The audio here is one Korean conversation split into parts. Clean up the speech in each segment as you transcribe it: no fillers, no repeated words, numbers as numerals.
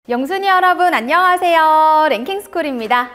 영순이 여러분 안녕하세요. 랭킹스쿨입니다.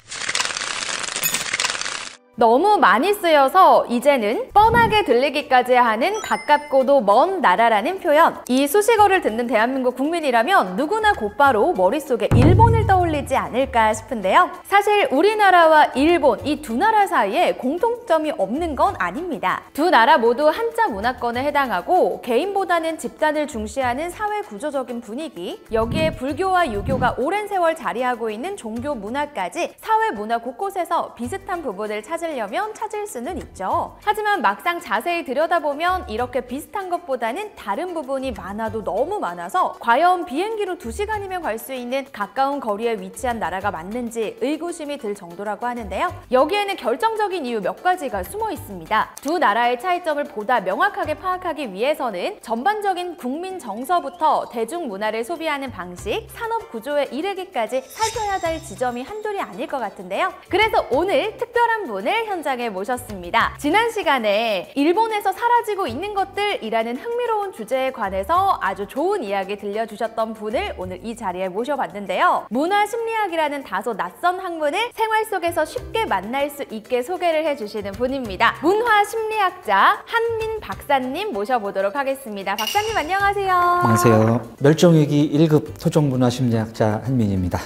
너무 많이 쓰여서 이제는 뻔하게 들리기까지 하는 가깝고도 먼 나라라는 표현. 이 수식어를 듣는 대한민국 국민이라면 누구나 곧바로 머릿속에 일본을 떠올리지 않을까 싶은데요. 사실 우리나라와 일본, 이 두 나라 사이에 공통점이 없는 건 아닙니다. 두 나라 모두 한자 문화권에 해당하고 개인보다는 집단을 중시하는 사회 구조적인 분위기, 여기에 불교와 유교가 오랜 세월 자리하고 있는 종교 문화까지 사회 문화 곳곳에서 비슷한 부분을 찾으려면 찾을 수는 있죠. 하지만 막상 자세히 들여다보면 이렇게 비슷한 것보다는 다른 부분이 많아도 너무 많아서 과연 비행기로 2시간이면 갈 수 있는 가까운 거리에 위치한 나라가 맞는지 의구심이 들 정도라고 하는데요. 여기에는 결정적인 이유 몇 가지가 숨어 있습니다. 두 나라의 차이점을 보다 명확하게 파악하기 위해서는 전반적인 국민 정서부터 대중문화를 소비하는 방식, 산업 구조에 이르기까지 살펴야 할 지점이 한둘이 아닐 것 같은데요. 그래서 오늘 특별한 분을 현장에 모셨습니다. 지난 시간에 일본에서 사라지고 있는 것들이라는 흥미로운 주제에 관해서 아주 좋은 이야기 들려주셨던 분을 오늘 이 자리에 모셔봤는데요. 문화심리학이라는 다소 낯선 학문을 생활 속에서 쉽게 만날 수 있게 소개를 해주시는 분입니다. 문화심리학자 한민 박사님 모셔보도록 하겠습니다. 박사님 안녕하세요. 안녕하세요. 멸종위기 1급 토종문화심리학자 한민입니다.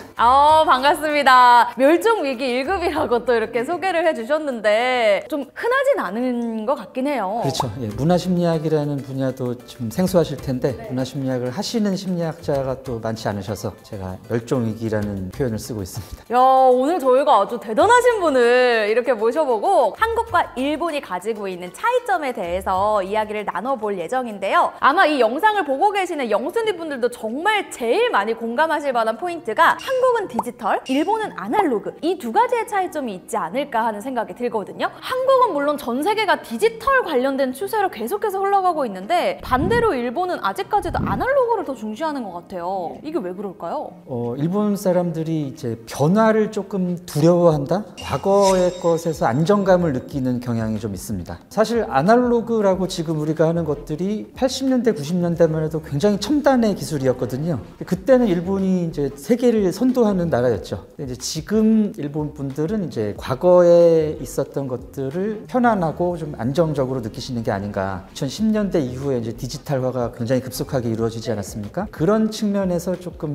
반갑습니다. 멸종위기 1급이라고 또 이렇게 소개를 해주셨는데 좀 흔하진 않은 것 같긴 해요. 그렇죠. 예, 문화심리학이라는 분야도 좀 생소하실 텐데 문화심리학을 하시는 심리학자가 또 많지 않으셔서 제가 멸종위기라는 표현을 쓰고 있습니다. 야, 오늘 저희가 아주 대단하신 분을 이렇게 모셔보고 한국과 일본이 가지고 있는 차이점에 대해서 이야기를 나눠볼 예정인데요. 아마 이 영상을 보고 계시는 영순이 분들도 정말 제일 많이 공감하실 만한 포인트가 한국은 디지털, 일본은 아날로그, 이 두 가지의 차이점이 있지 않을까 하는 생각이 들거든요. 한국은 물론 전 세계가 디지털 관련된 추세로 계속해서 흘러가고 있는데 반대로 일본은 아직까지도 아날로그를 더 중시하는 것 같아요. 이게 왜 그럴까요? 일본 사람들이 이제 변화를 조금 두려워한다? 과거의 것에서 안정감을 느끼는 경향이 좀 있습니다. 사실 아날로그라고 지금 우리가 하는 것들이 80년대, 90년대만 해도 굉장히 첨단의 기술이었거든요. 그때는 일본이 이제 세계를 선도하는 나라였죠. 이제 지금 일본 분들은 이제 과거에 있었던 것들을 편안하고 좀 안정적으로 느끼시는 게 아닌가. 2010년대 이후에 이제 디지털화가 굉장히 급속하게 이루어지지 않았습니까? 그런 측면에서 조금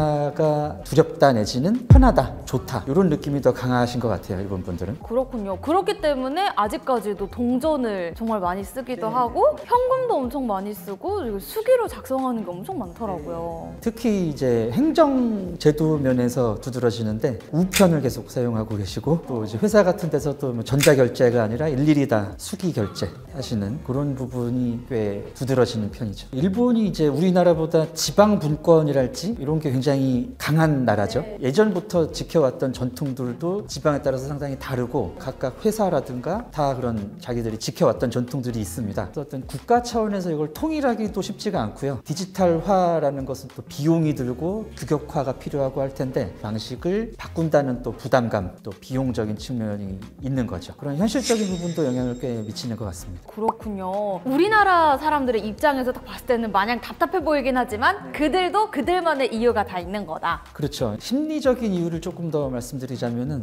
변화가 두렵다 내지는 편하다, 좋다 이런 느낌이 더 강하신 것 같아요, 일본 분들은. 그렇군요. 그렇기 때문에 아직까지도 동전을 정말 많이 쓰기도 하고 현금도 엄청 많이 쓰고 그리고 수기로 작성하는 게 엄청 많더라고요. 특히 이제 행정제도 면에서 두드러지는데 우편을 계속 사용하고 계시고 또 이제 회사 같은 데서도 뭐 전자결제가 아니라 일일이 다 수기 결제 하시는 그런 부분이 꽤 두드러지는 편이죠. 일본이 이제 우리나라보다 지방 분권이랄지 이런 게 굉장히 강한 나라죠. 예전부터 지켜왔던 전통들도 지방에 따라서 상당히 다르고 각각 회사라든가 다 그런 자기들이 지켜왔던 전통들이 있습니다. 그래서 어떤 국가 차원에서 이걸 통일하기도 쉽지가 않고요. 디지털화라는 것은 또 비용이 들고 규격화가 필요하고 할 텐데 방식을 바꾼다는 또 부담감, 또 비용적인 측면이 있는 거죠. 그런 현실적인 부분도 영향을 꽤 미치는 것 같습니다. 그렇군요. 우리나라 사람들의 입장에서 딱 봤을 때는 마냥 답답해 보이긴 하지만 그들도 그들만의 이유가 다 있는 거다. 그렇죠. 심리적인 이유를 조금 더 말씀드리자면은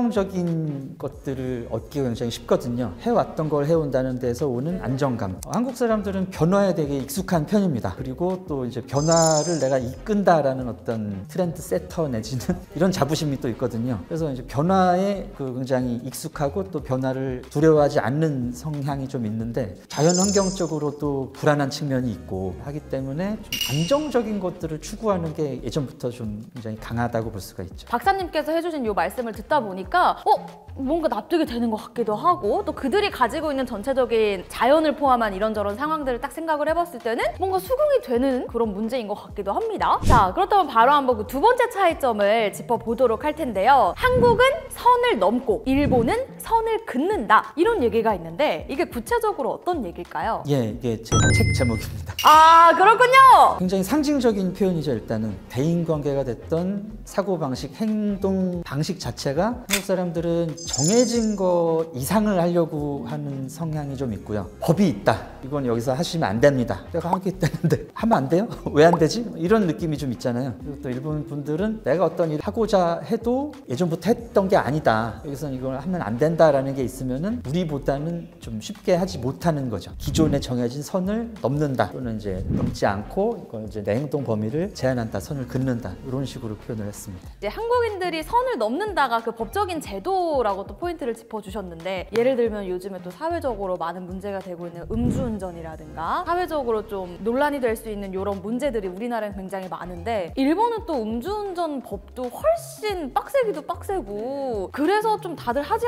안정적인 것들을 얻기가 굉장히 쉽거든요. 해왔던 걸 해온다는 데서 오는 안정감. 한국 사람들은 변화에 되게 익숙한 편입니다. 그리고 또 이제 변화를 내가 이끈다라는 어떤 트렌드 세터 내지는 이런 자부심이 또 있거든요. 그래서 이제 변화에 굉장히 익숙하고 또 변화를 두려워하지 않는 성향이 좀 있는데 자연 환경적으로도 불안한 측면이 있고 하기 때문에 좀 안정적인 것들을 추구하는 게 예전부터 좀 굉장히 강하다고 볼 수가 있죠. 박사님께서 해주신 이 말씀을 듣다 보니까 뭔가 납득이 되는 것 같기도 하고 또 그들이 가지고 있는 전체적인 자연을 포함한 이런저런 상황들을 딱 생각을 해봤을 때는 뭔가 수긍이 되는 그런 문제인 것 같기도 합니다. 자, 그렇다면 바로 한번 그 두 번째 차이점을 짚어보도록 할 텐데요. 한국은 선을 넘고 일본은 선을 긋는다 이런 얘기가 있는데 이게 구체적으로 어떤 얘기일까요? 예, 이게 제 책 제목입니다. 아, 그렇군요. 굉장히 상징적인 표현이죠. 일단은 대인관계가 됐던 사고방식, 행동 방식 자체가 한국 사람들은 정해진 것 이상을 하려고 하는 성향이 좀 있고요. 법이 있다. 이건 여기서 하시면 안 됩니다. 내가 하겠다는데 하면 안 돼요? 왜 안 되지? 이런 느낌이 좀 있잖아요. 그리고 또 일본 분들은 내가 어떤 일을 하고자 해도 예전부터 했던 게 아니다. 여기서는 이걸 하면 안 된다라는 게 있으면은 우리보다는 좀 쉽게 하지 못하는 거죠. 기존에 정해진 선을 넘는다. 또는 이제 넘지 않고 이건 이제 내 행동 범위를 제한한다. 선을 긋는다. 이런 식으로 표현을 했습니다. 이제 한국인들이 선을 넘는다가 그 법적인 제도라고 또 포인트를 짚어주셨는데, 예를 들면 요즘에 또 사회적으로 많은 문제가 되고 있는 음주운전이라든가 사회적으로 좀 논란이 될 수 있는 이런 문제들이 우리나라엔 굉장히 많은데, 일본은 또 음주운전 법도 훨씬 빡세기도 빡세고 그래서 좀 다들 하지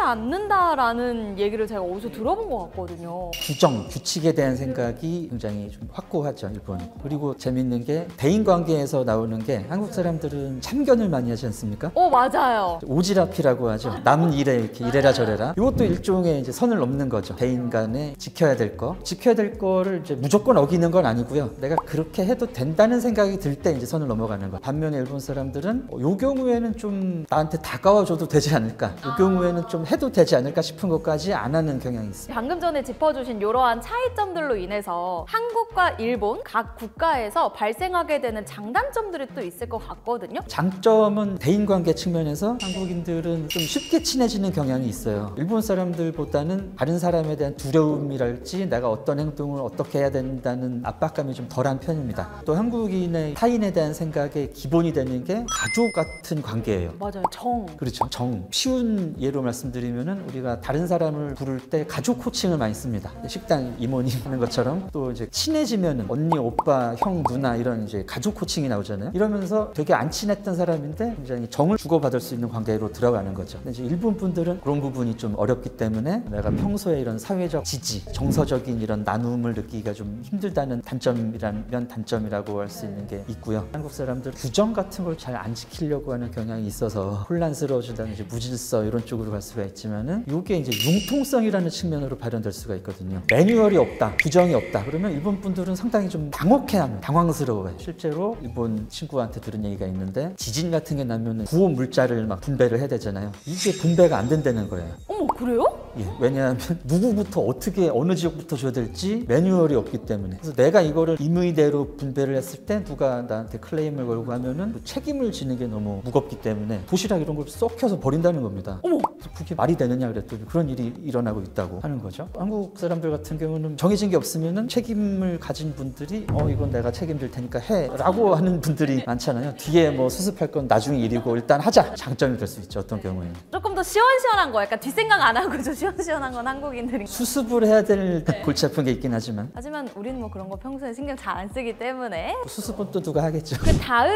않는다라는 얘기를 제가 어디서 들어본 것 같거든요. 규정, 규칙에 대한 생각이 굉장히 좀 확고하죠, 일본은. 그리고 재밌는 게 대인관계에서 나오는 게 한국 사람들은 참견을 많이 하지 않습니까? 맞아요. 오지랖이라고 하죠. 남 일에 이렇게 이래라 저래라. 이것도 일종의 이제 선을 넘는 거죠. 대인 간에 지켜야 될 거. 지켜야 될 거를 이제 무조건 어기는 건 아니고요. 내가 그렇게 해도 된다는 생각이 들 때 이제 선을 넘어가는 거. 반면에 일본 사람들은 요 경우에는 좀 나한테 다가와줘도 되지 않을까. 요 경우에는 좀 해도 되지 않을까 싶은 것까지 안 하는 경향이 있습니다. 방금 전에 짚어주신 이러한 차이점들로 인해서 한국과 일본 각 국가에서 발생하게 되는 장단점들이 또 있을 것 같거든요. 장점은 대인관계 측면에서 한국인들은 좀 쉽게 친해지는 경향이 있어요. 일본 사람들보다는 다른 사람에 대한 두려움이랄지 내가 어떤 행동을 어떻게 해야 된다는 압박감이 좀 덜한 편입니다. 또 한국인의 타인에 대한 생각의 기본이 되는 게 가족 같은 관계예요. 맞아요. 정. 그렇죠. 정. 쉬운 예로 말씀드리면은 우리가 다른 사람을 부를 때 가족 호칭을 많이 씁니다. 식당 이모님 하는 것처럼 또 이제 친해지면은 언니, 오빠, 형, 누나 이런 이제 가족 호칭이 나오잖아요. 이러면서 되게 안 친했던 사람인데 굉장히 정을 주고받을 수 있는 관계로 들어가는 거죠. 근데 이제 일본 분들은 그런 부분이 좀 어렵기 때문에 내가 평소에 이런 사회적 지지, 정서적인 이런 나눔을 느끼기가 좀 힘들다는 단점이라면 단점이라고 할 수 있는 게 있고요. 한국 사람들 규정 같은 걸 잘 안 지키려고 하는 경향이 있어서 혼란스러워진다는 이제 무질서 이런 쪽으로 갈 수가 있지만은 이게 이제 융통성이라는 측면으로 발현될 수가 있거든요. 매뉴얼이 없다, 규정이 없다. 그러면 일본 분들은 상당히 좀 당혹해합니다. 당황스러워요. 실제로 일본 친구한테 들은 얘기가 있는데 지진 같은 게 나면은 구호 물자를 막 분배를 해야 되잖아요. 이게 분배가 안 된다는 거예요. 어머, 그래요? 예, 왜냐하면 누구부터 어떻게 어느 지역부터 줘야 될지 매뉴얼이 없기 때문에. 그래서 내가 이거를 임의대로 분배를 했을 때 누가 나한테 클레임을 걸고 하면은 책임을 지는 게 너무 무겁기 때문에 도시락 이런 걸 썩혀서 버린다는 겁니다. 어머! 그래서 그게 말이 되느냐 그랬더니 그런 일이 일어나고 있다고 하는 거죠. 한국 사람들 같은 경우는 정해진 게 없으면은 책임을 가진 분들이 이건 내가 책임질 테니까 해 라고 하는 분들이 많잖아요. 뒤에 뭐 수습할 건 나중에 일이고 일단 하자. 장점이 될 수 있죠. 어떤 경우에는. 조금 더 시원시원한 거, 약간 뒷생각 안 하고 좀 시원시원한 건 한국인들이. 수습을 해야 될 골치 아픈 게 있긴 하지만 우리는 뭐 그런 거 평소에 신경 잘 안 쓰기 때문에. 수습은 또 누가 하겠죠. 그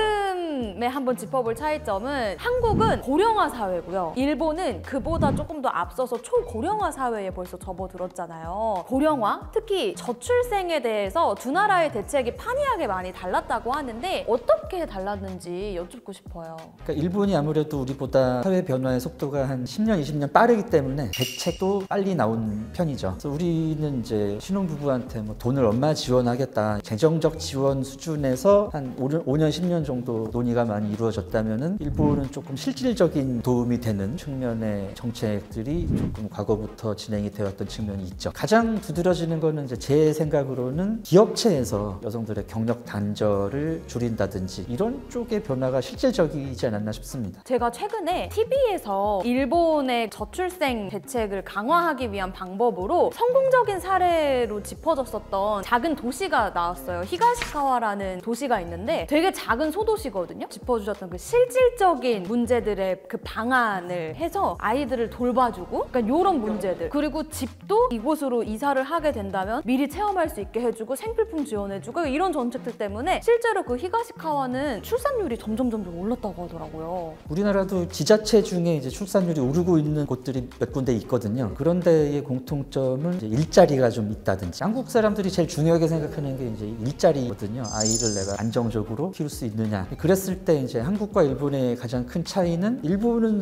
다음에 한번 짚어볼 차이점은, 한국은 고령화 사회고요. 일본은 그보다 조금 더 앞서서 초고령화 사회에 벌써 접어들었잖아요. 고령화, 특히 저출생에 대해서 두 나라의 대책이 판이하게 많이 달랐다고 하는데 어떻게 달랐는지 여쭙고 싶어요. 그러니까 일본이 아무래도 우리보다 사회 변화의 속도가 한 10년, 20년 빠르기 때문에 대책도 빨리 나온 편이죠. 그래서 우리는 이제 신혼부부한테 뭐 돈을 얼마 지원하겠다, 재정적 지원 수준에서 한 5년, 10년 정도 논의가 많이 이루어졌다면은 일본은 조금 실질적인 도움이 되는 측면의 정책들이 조금 과거부터 진행이 되었던 측면이 있죠. 가장 두드러지는 거는 이제 제 생각으로는 기업체에서 여성들의 경력 단절을 줄인다든지 이런 쪽의 변화가 실질적이지 않았나 싶습니다. 제가 최근에 TV에서 일본의 저출생 대책을 강화하기 위한 방법으로 성공적인 사례로 짚어졌었던 작은 도시가 나왔어요. 히가시카와라는 도시가 있는데 되게 작은 소도시거든요. 짚어주셨던 그 실질적인 문제들의 그 방안을 해서 아이들을 돌봐주고, 그러니까 이런 문제들, 그리고 집도 이곳으로 이사를 하게 된다면 미리 체험할 수 있게 해주고 생필품 지원해주고, 이런 정책들 때문에 실제로 그 히가시카와는 출산율이 점점 올랐다고 하더라고요. 우리나라도 지자체 중에 이제 출산율이 오르고 있는 곳들이 몇 군데 있거든요. 있거든요. 그런데의 공통점은 이제 일자리가 좀 있다든지, 한국 사람들이 제일 중요하게 생각하는 게 이제 일자리거든요. 아이를 내가 안정적으로 키울 수 있느냐. 그랬을 때 이제 한국과 일본의 가장 큰 차이는, 일본은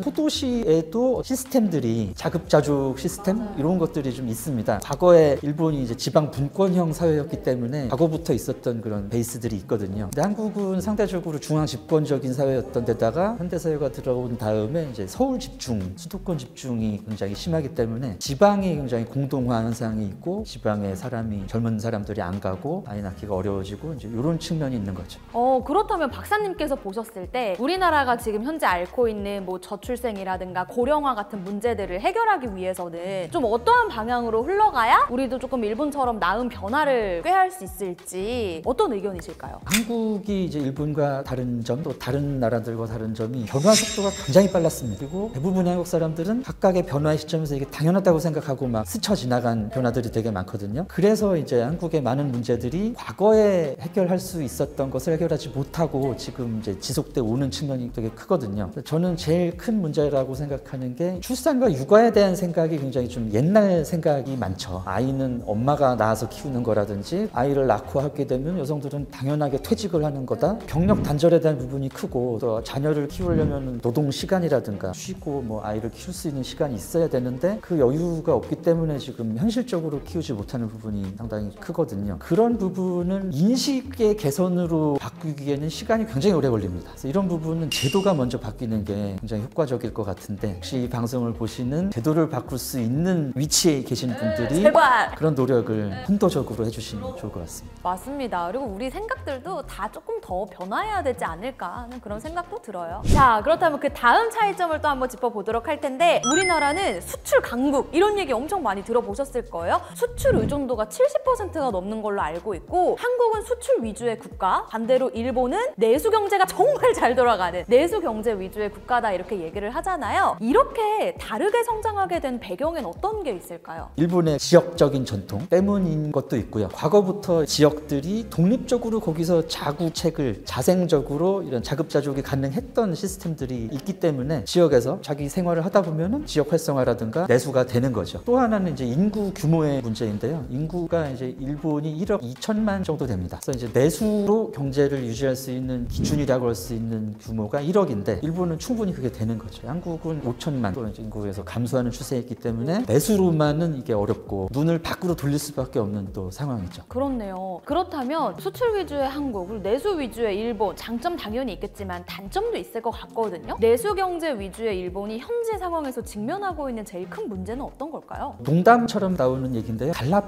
소도시에도 시스템들이 자급자족 시스템 이런 것들이 좀 있습니다. 과거에 일본이 이제 지방 분권형 사회였기 때문에 과거부터 있었던 그런 베이스들이 있거든요. 근데 한국은 상대적으로 중앙 집권적인 사회였던 데다가 현대사회가 들어온 다음에 이제 서울 집중, 수도권 집중이 굉장히 심하기 때문에 지방에 굉장히 공동화 현상이 있고, 지방에 젊은 사람들이 안 가고 아이 낳기가 어려워지고, 이제 이런 측면이 있는 거죠. 그렇다면 박사님께서 보셨을 때 우리나라가 지금 현재 앓고 있는 뭐 저출생이라든가 고령화 같은 문제들을 해결하기 위해서는 좀 어떠한 방향으로 흘러가야 우리도 조금 일본처럼 나은 변화를 꾀할 수 있을지 어떤 의견이실까요? 한국이 이제 일본과 다른 점, 또 다른 나라들과 다른 점이 변화 속도가 굉장히 빨랐습니다. 그리고 대부분의 한국 사람들은 각각의 변화의 시점에서 이게 당연하다고 생각하고 막 스쳐 지나간 변화들이 되게 많거든요. 그래서 이제 한국의 많은 문제들이 과거에 해결할 수 있었던 것을 해결하지 못하고 지금 이제 지속돼 오는 측면이 되게 크거든요. 저는 제일 큰 문제라고 생각하는 게, 출산과 육아에 대한 생각이 굉장히 좀 옛날 생각이 많죠. 아이는 엄마가 낳아서 키우는 거라든지, 아이를 낳고 하게 되면 여성들은 당연하게 퇴직을 하는 거다. 경력 단절에 대한 부분이 크고, 또 자녀를 키우려면 노동 시간이라든가 쉬고 뭐 아이를 키울 수 있는 시간이 있어야 되는데 그 여유가 없기 때문에 지금 현실적으로 키우지 못하는 부분이 상당히 크거든요. 그런 부분은 인식의 개선으로 바꾸기에는 시간이 굉장히 오래 걸립니다. 그래서 이런 부분은 제도가 먼저 바뀌는 게 굉장히 효과적일 것 같은데, 혹시 이 방송을 보시는 제도를 바꿀 수 있는 위치에 계신 분들이 제발! 그런 노력을 혼도적으로 해주시면 좋을 것 같습니다. 맞습니다. 그리고 우리 생각들도 다 조금 더 변화해야 되지 않을까 하는 그런 생각도 들어요. 자, 그렇다면 그 다음 차이점을 또 한번 짚어보도록 할 텐데, 우리나라는 수출 강국 이런 얘기 엄청 많이 들어보셨을 거예요. 수출 의존도가 70%가 넘는 걸로 알고 있고, 한국은 수출 위주의 국가, 반대로 일본은 내수 경제가 정말 잘 돌아가는 내수 경제 위주의 국가다 이렇게 얘기를 하잖아요. 이렇게 다르게 성장하게 된 배경엔 어떤 게 있을까요? 일본의 지역적인 전통 때문인 것도 있고요. 과거부터 지역들이 독립적으로 거기서 자구책을 자생적으로 이런 자급자족이 가능했던 시스템들이 있기 때문에 지역에서 자기 생활을 하다 보면은 지역 활성화라든가 내수가 되는 거죠. 또 하나는 이제 인구 규모의 문제인데요. 인구가 이제 일본이 1억 2천만 정도 됩니다. 그래서 이제 내수로 경제를 유지할 수 있는 기준이라고 할 수 있는 규모가 1억인데 일본은 충분히 그게 되는 거죠. 한국은 5천만 또 이제 인구에서 감소하는 추세이기 때문에 내수로만은 이게 어렵고 눈을 밖으로 돌릴 수밖에 없는 또 상황이죠. 그렇네요. 그렇다면 수출 위주의 한국, 그리고 내수 위주의 일본, 장점 당연히 있겠지만 단점도 있을 것 같거든요. 내수 경제 위주의 일본이 현재 상황에서 직면하고 있는 제일 큰 문제는 어떤 걸까요? 농담처럼 나오는 얘기인데요.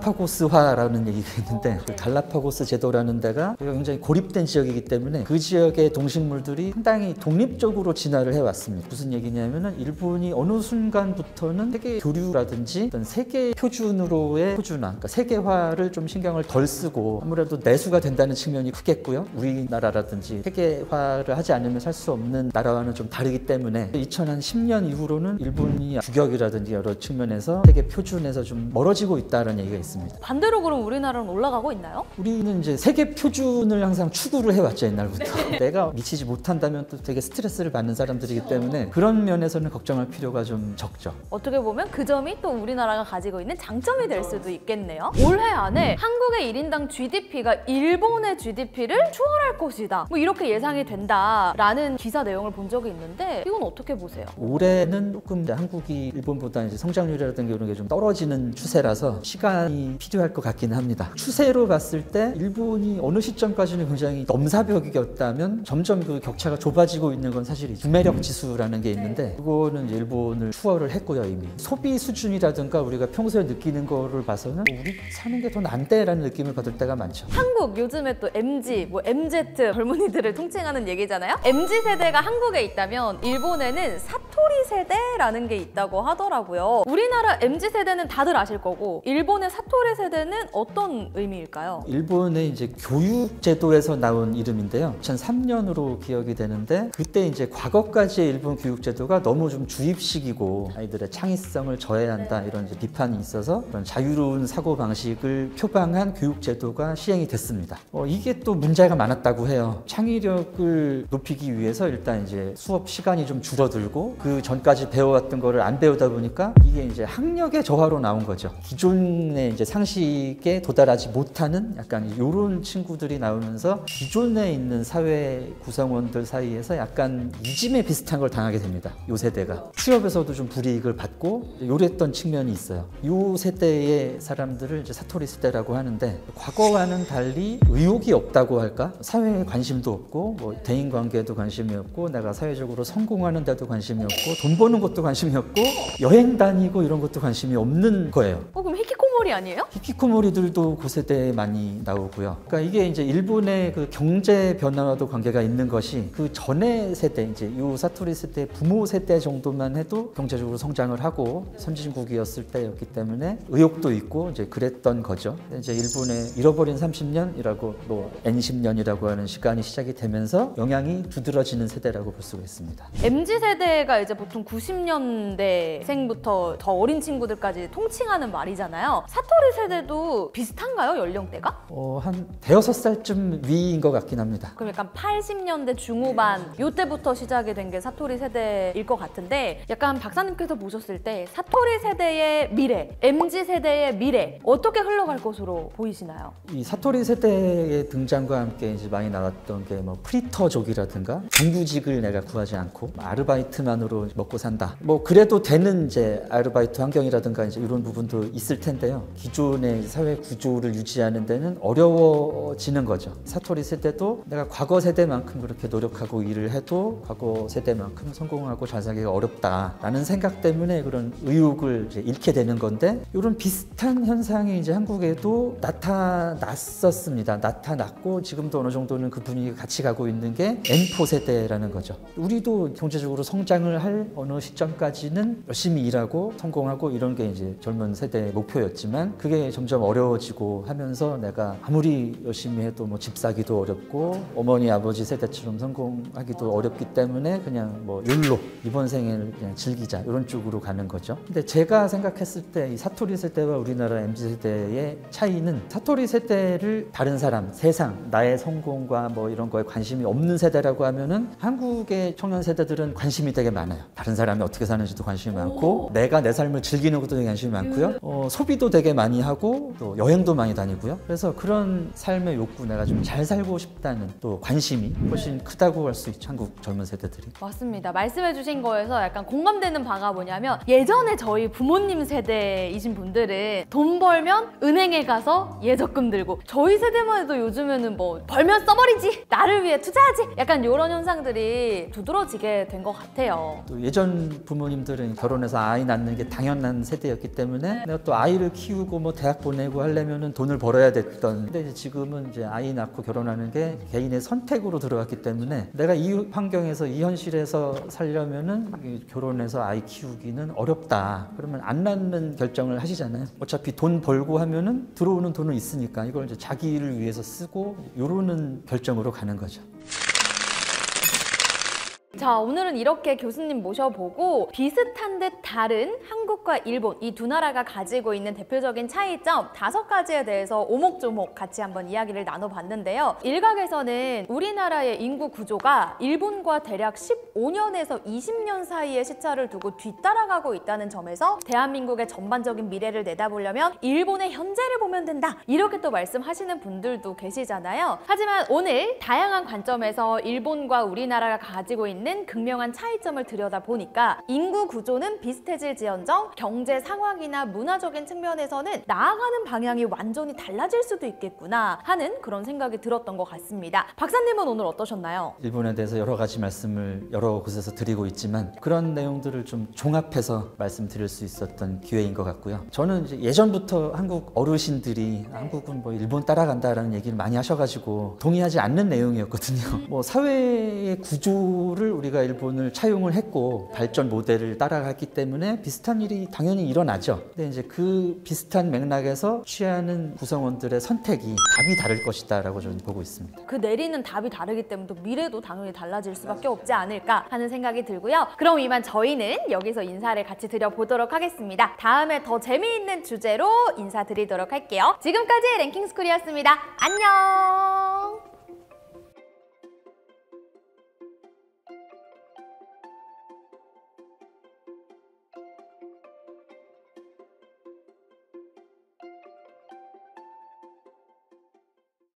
갈라파고스화라는 얘기가 있는데, 그 갈라파고스 제도라는 데가 굉장히 고립된 지역이기 때문에 그 지역의 동식물들이 상당히 독립적으로 진화를 해왔습니다. 무슨 얘기냐면은, 일본이 어느 순간부터는 세계 교류라든지 어떤 세계 표준으로의 표준화, 그러니까 세계화를 좀 신경을 덜 쓰고, 아무래도 내수가 된다는 측면이 크겠고요. 우리나라라든지 세계화를 하지 않으면 살 수 없는 나라와는 좀 다르기 때문에 2010년 이후로는 일본이 규격이라든지 여러 측면에서 세계 표준에서 좀 멀어지고 있다는 얘기가 있습니다. 반대로 그럼 우리나라는 올라가고 있나요? 우리는 이제 세계 표준을 항상 추구를 해왔죠, 옛날부터. 내가 미치지 못한다면 또 되게 스트레스를 받는 사람들이기 때문에 그런 면에서는 걱정할 필요가 좀 적죠. 어떻게 보면 그 점이 또 우리나라가 가지고 있는 장점이 될 수도 있겠네요. 올해 안에 한국의 1인당 GDP가 일본의 GDP를 추월할 것이다, 뭐 이렇게 예상이 된다라는 기사 내용을 본 적이 있는데, 이건 어떻게 보세요? 올해는 조금 이제 한국이 일본보다 이제 성장률이라든가 이런 게 좀 떨어지는 추세라서 시간이 필요할 것 같기는 합니다. 추세로 봤을 때 일본이 어느 시점까지는 굉장히 넘사벽이었다면 점점 그 격차가 좁아지고 있는 건 사실이죠. 구매력 지수라는 게 있는데 그거는 이제 일본을 추월을 했고요. 이미 소비 수준이라든가 우리가 평소에 느끼는 거를 봐서는 우리 사는 게 더 난데라는 느낌을 받을 때가 많죠. 한국 요즘에 또 MZ, 뭐 MZ 젊은이들을 통칭하는 얘기잖아요. MZ 세대가 한국에 있다면 일본에는 사토리 세대라는 게 있다고 하더라고요. 우리나라 MZ 세대는 다들 아실 거고, 일본의 사토리 세대는 어떤 의미일까요? 일본의 이제 교육제도에서 나온 이름인데요. 2003년으로 기억이 되는데, 그때 이제 과거까지의 일본 교육제도가 너무 좀 주입식이고 아이들의 창의성을 저해한다 이런 이제 비판이 있어서 그런 자유로운 사고 방식을 표방한 교육제도가 시행이 됐습니다. 이게 또 문제가 많았다고 해요. 창의력을 높이기 위해서 일단 이제 수업 시간이 좀 줄어들고 그 전까지 배워왔던 거를 안 배우다 보니까 이게 이제 학력의 저하로 나온 거죠. 기존의 이제 상식에 도달하지 못하는 약간 이런 친구들이 나오면서 기존에 있는 사회 구성원들 사이에서 약간 이짐에 비슷한 걸 당하게 됩니다. 요 세대가 취업에서도 좀 불이익을 받고 요랬던 측면이 있어요. 요 세대의 사람들을 이제 사토리 세대라고 하는데, 과거와는 달리 의욕이 없다고 할까? 사회에 관심도 없고 뭐 대인 관계에도 관심이 없고 내가 사회적으로 성공하는 데도 관심이 없고 돈 버는 것도 관심이 없고 여행 다니고 이런 것도 관심이 없는 거예요. 그럼 히키코모리 아니에요? 히키코모리들도 그 세대에 많이 나오고요. 그러니까 이게 이제 일본의 그 경제 변화와도 관계가 있는 것이, 그 전의 세대, 이제 요 사토리 세대 부모 세대 정도만 해도 경제적으로 성장을 하고 선진국이었을 때였기 때문에 의욕도 있고 이제 그랬던 거죠. 이제 일본의 잃어버린 30년이라고 뭐 N10년이라고 하는 시간이 시작이 되면서 영향이 두드러지는 세대라고 볼 수가 있습니다. MZ세대가 이제 보통 90년대생부터 더 어린 친구들까지 통칭하는 말이잖아요. 사토리 세대도 비슷한가요, 연령대가? 한 대여섯 살쯤 위인 것 같긴 합니다. 그럼 약간 80년대 중후반 요때부터 시작이 된 게 사토리 세대일 것 같은데, 약간 박사님께서 보셨을 때 사토리 세대의 미래, MZ 세대의 미래 어떻게 흘러갈 것으로 보이시나요? 이 사토리 세대의 등장과 함께 이제 많이 나왔던 게 뭐 프리터족이라든가 정규직을 내가 구하지 않고 아르바이트만으로 먹고 산다. 뭐 그래도 되는 이제 아르바이트 환경이라든가 이제 이런 부분도 있을 텐데요. 기존의 사회 구조를 유지하는 데는 어려워지는 거죠. 사토리 세대도 내가 과거 세대만큼 그렇게 노력하고 일을 해도 과거 세대만큼 성공하고 잘 살기가 어렵다라는 생각 때문에 그런 의욕을 이제 잃게 되는 건데, 이런 비슷한 현상이 이제 한국에도 나타났었습니다. 나타났고 지금도 어느 정도는 그 분위기가 같이 가고 있는 게 N4 세대라는 거죠. 우리도 경제적으로 성장을 할 어느 시점까지는 열심히 일하고 성공하고 이런 게 이제 젊은 세대의 목표였지만, 그게 점점 어려워지고 하면서 내가 아무리 열심히 해도 뭐 집 사기도 어렵고 어머니 아버지 세대처럼 성공하기도 어렵기 때문에 그냥 뭐 욜로 이번 생을 그냥 즐기자 이런 쪽으로 가는 거죠. 근데 제가 생각했을 때 이 사토리 세대와 우리나라 MZ 세대의 차이는, 사토리 세대를 다른 사람, 세상, 나의 성공과 뭐 이런 거에 관심이 없는 세대라고 하면은 한국의 청년 세대들은 관심이 되게 많아요. 다른 사람이 어떻게 사는지도 관심이 많고 내가 내 삶을 즐기는 것도 되게 관심이 많고요. 소비도 되게 많이 하고 또 여행도 많이 다니고요. 그래서 그런 삶의 욕구, 내가 좀 잘 살고 싶다는 또 관심이 훨씬 크다고 할 수 있죠, 한국 젊은 세대들이. 맞습니다. 말씀해주신 거에서 약간 공감되는 바가 뭐냐면, 예전에 저희 부모님 세대이신 분들은 돈 벌면 은행에 가서 예적금 들고, 저희 세대만 해도 요즘에는 뭐 벌면 써버리지, 나를 위해 투자하지, 약간 이런 현상들이 두드러지게 된 것 같아요. 또 예전 부모님들은 결혼해서 아이 낳는 게 당연한 세대였기 때문에 내가 또 아이를 키우고 뭐 대학 보내고 하려면은 돈을 벌어야 됐던, 근데 지금은 이제 아이 낳고 결혼하는 게 개인의 선택으로 들어갔기 때문에 내가 이 환경에서 이 현실에서 살려면은 결혼해서 아이 키우기는 어렵다. 그러면 안 낳는 결정을 하시잖아요. 어차피 돈 벌고 하면은 들어오는 돈은 있으니까 이걸 이제 자기를 위해서 쓰고 요러는 결정으로 가는 거죠. 자, 오늘은 이렇게 교수님 모셔보고 비슷한 듯 다른 한국과 일본, 이 두 나라가 가지고 있는 대표적인 차이점 5가지에 대해서 오목조목 같이 한번 이야기를 나눠봤는데요. 일각에서는 우리나라의 인구 구조가 일본과 대략 15년에서 20년 사이의 시차를 두고 뒤따라가고 있다는 점에서 대한민국의 전반적인 미래를 내다보려면 일본의 현재를 보면 된다, 이렇게 또 말씀하시는 분들도 계시잖아요. 하지만 오늘 다양한 관점에서 일본과 우리나라가 가지고 있는 극명한 차이점을 들여다보니까 인구 구조는 비슷해질지언정 경제 상황이나 문화적인 측면에서는 나아가는 방향이 완전히 달라질 수도 있겠구나 하는 그런 생각이 들었던 것 같습니다. 박사님은 오늘 어떠셨나요? 일본에 대해서 여러 가지 말씀을 여러 곳에서 드리고 있지만 그런 내용들을 좀 종합해서 말씀드릴 수 있었던 기회인 것 같고요. 저는 이제 예전부터 한국 어르신들이 한국은 뭐 일본 따라간다라는 얘기를 많이 하셔가지고 동의하지 않는 내용이었거든요. 뭐 사회의 구조를 우리가 일본을 차용을 했고 발전 모델을 따라갔기 때문에 비슷한 일이 당연히 일어나죠. 근데 이제 그 비슷한 맥락에서 취하는 구성원들의 선택이 답이 다를 것이다 라고 저는 보고 있습니다. 그 내리는 답이 다르기 때문에 또 미래도 당연히 달라질 수밖에 없지 않을까 하는 생각이 들고요. 그럼 이만 저희는 여기서 인사를 같이 드려보도록 하겠습니다. 다음에 더 재미있는 주제로 인사드리도록 할게요. 지금까지 랭킹스쿨이었습니다. 안녕!